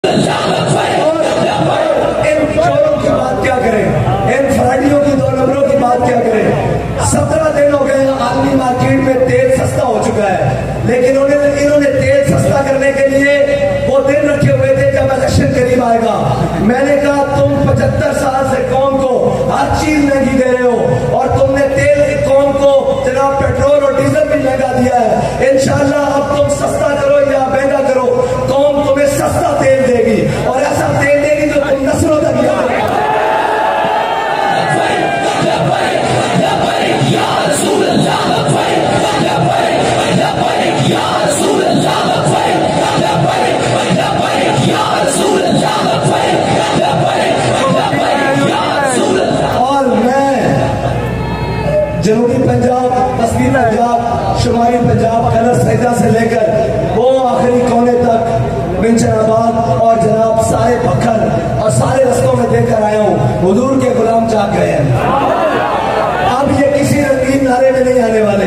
इन चोरों की बात क्या करें, इन फराडियों की 2 नंबरों की बात क्या करें। 17 दिन हो गए आलमी मार्केट में तेल सस्ता हो चुका है, लेकिन इन्होंने तेल सस्ता करने के लिए वो दिन रखे हुए थे जब इलेक्शन करीब आएगा। मैंने कहा तुम 75 साल से कौम को हर चीज महंगी दे रहे हो और तुमने तेल कौम को जनाब पेट्रोल और डीजल भी महंगा दिया है। इंशाल्लाह अब तुम सस्ता करो या महंगा करो, कौम तुम्हें सस्ता तेल देगी और ऐसा तेल देगी जो तुम नस्लों तक याद रखोगे। और मैं जनूबी पंजाब, पश्चिमी पंजाब, शुमाली पंजाब, कलर सैदा से लेकर वो आखिरी कोने तक मिंचनाबाद और जनाब सारे बखर और सारे रस्तों में देकर आया हूँ। हुजूर के गुलाम जाग गए हैं। अब ये किसी रंगीन नारे में नहीं आने वाले।